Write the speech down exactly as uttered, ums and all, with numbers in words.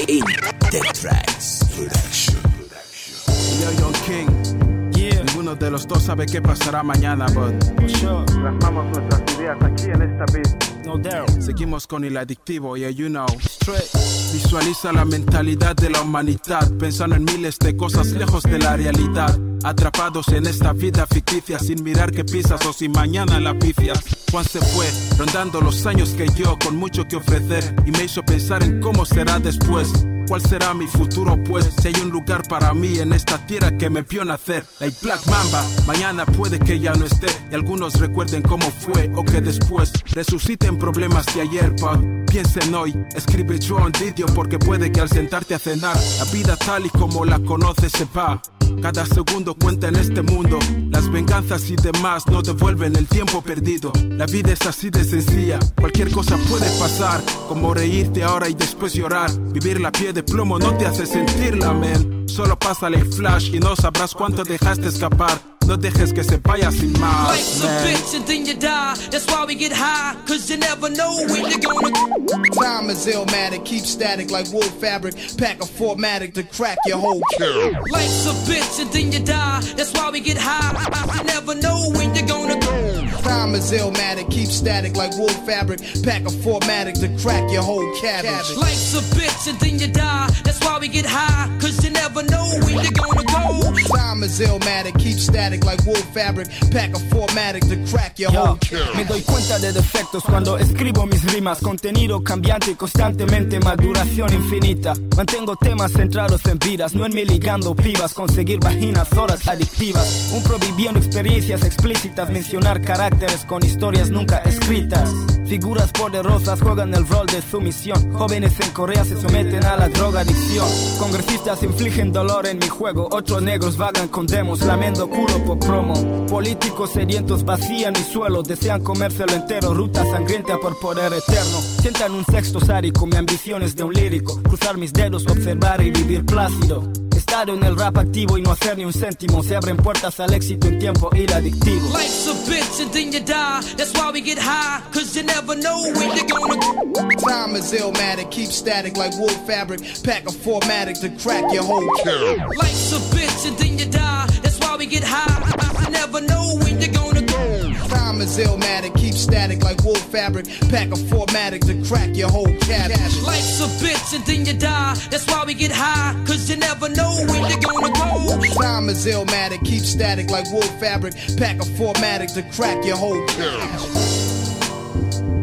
in The Tracks Production. Yo, Young King. Yeah. Ninguno de los dos sabe qué pasará mañana, but for sure. Plasmamos nuestras ideas aquí en esta beat. No doubt. Seguimos con el adictivo, yeah, you know. Straight. Visualiza la mentalidad de la humanidad, pensando en miles de cosas lejos de la realidad. Atrapados en esta vida ficticia, sin mirar qué pisas o si mañana la pifias. Juan se fue, rondando los años que yo, con mucho que ofrecer, y me hizo pensar en cómo será después. ¿Cuál será mi futuro pues? Si hay un lugar para mí en esta tierra que me vio nacer. Like Black Mamba, mañana puede que ya no esté, y algunos recuerden cómo fue o que después resuciten problemas de ayer, pa. Piensen hoy, escribe yo un vídeo porque puede que al sentarte a cenar la vida tal y como la conoces se va. Cada segundo cuenta en este mundo. Las venganzas y demás no devuelven el tiempo perdido. La vida es así de sencilla, cualquier cosa puede pasar, como reírte ahora y después llorar. Vivir la pie de plomo no te hace sentirla, man. Solo pásale el flash y no sabrás cuánto dejaste escapar. No dejes que se vaya sin más. Life's a bitch and then you die. That's why we get high, cause you never know when you're gonna. Time is illmatic, keep static like wool fabric. Pack a formatic to crack your whole kill. Life's a bitch and then you die. That's why we get high. You never know when you're gonna go. Time is illmatic, keep static like wool fabric. Pack a formatic to crack your whole cabbage. Life's a bitch and then you die. That's why we get high, cause you never know when you're gonna go. Time is illmatic, keep static like wool fabric. Pack a formatic to crack your Yo, whole kill. me doy cuenta de defectos cuando escribo mis rimas. Contenido cambiante y constantemente maduración infinita. Mantengo temas centrados en vidas, no en mí ligando pibas. Conseguir vaginas, horas adictivas. Un pro viviendo experiencias explícitas. Mencionar caracteres con historias nunca escritas. Figuras poderosas juegan el rol de sumisión. Jóvenes en Corea se someten a la drogadicción. Congresistas infligen dolor en mi juego. Otros negros vagan con demos, lamento culo por promo. Políticos sedientos vacían mi suelo. Desean comérselo entero, ruta sangrienta por poder eterno. Sientan un sexto sádico, mi ambición es de un lírico. Cruzar mis dedos, observar y vivir plácido. Estar en el rap activo y no hacer ni un céntimo. Se abren puertas al éxito en tiempo iradictivo. Life's a bitch and then you die. That's why we get high, cause you never know when you're gonna. Time is illmatic, keep static like wool fabric. Pack a formatic to crack your whole kill. Life's a bitch and then you die. That's why we get high. You never know when you're gonna go. Time is illmatic, keep static like wool fabric. Pack a formatic to crack your whole cabbage. Life's a bitch and then you die. That's why we get high, cause you never know when you're gonna go. Time is illmatic, keep static like wool fabric. Pack a formatic to crack your whole kill.